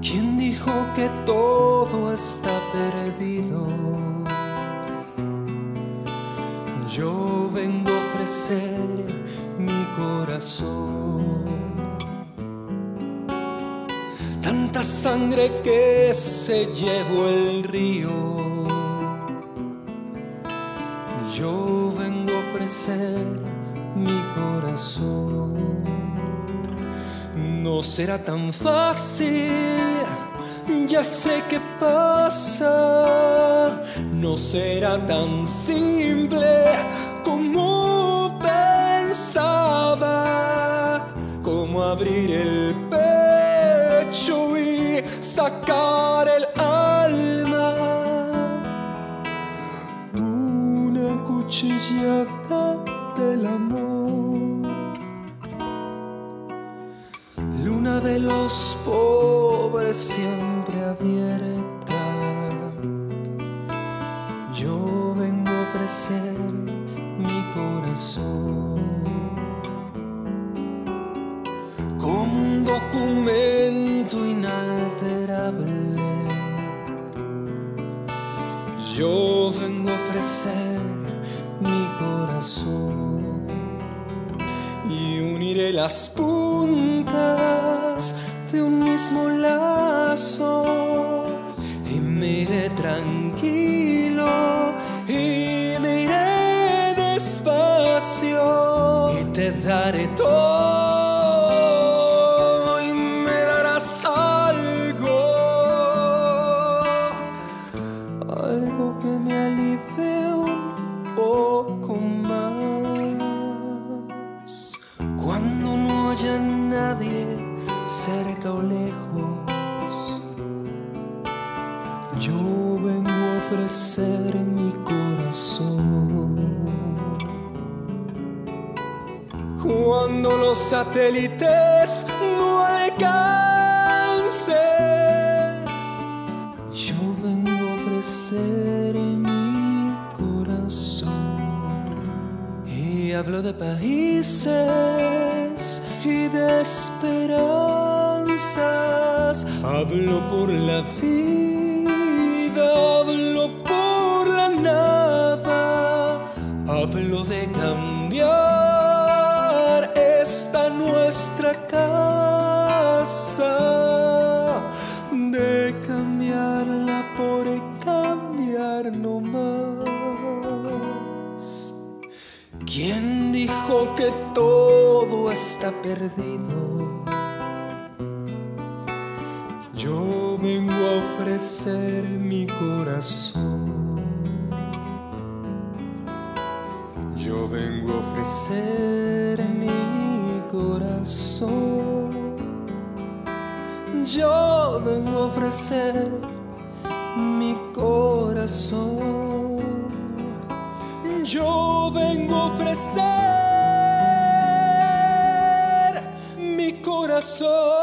¿Quién dijo que todo está perdido? Yo vengo a ofrecer mi corazón. Tanta sangre que se llevó el río. Yo vengo a ofrecer mi corazón. No será tan fácil, ya sé qué pasa. No será tan simple como pensaba. Como abrir el pecho y sacar el alma. Una cuchillada del amor. Luna de los pobres siempre abierta. Yo vengo a ofrecer mi corazón como un documento inalterable. Yo vengo a ofrecer mi corazón y uniré las puntas de un mismo lazo y me iré tranquilo y me iré despacio y te daré todo y me darás algo que me alivie un poco más. Cuando no haya nadie cerca o lejos, yo vengo a ofrecer mi corazón. Cuando los satélites no alcancen, yo vengo a ofrecer mi corazón. Y hablo de países y de esperanzas. Hablo por la vida, hablo por la nada. Hablo de cambiar esta nuestra casa, de cambiarla por cambiar no más. ¿Quién dijo que todo está perdido? Yo vengo a ofrecer mi corazón. Yo vengo a ofrecer mi corazón. Yo vengo a ofrecer mi corazón. Yo vengo a ofrecer mi corazón.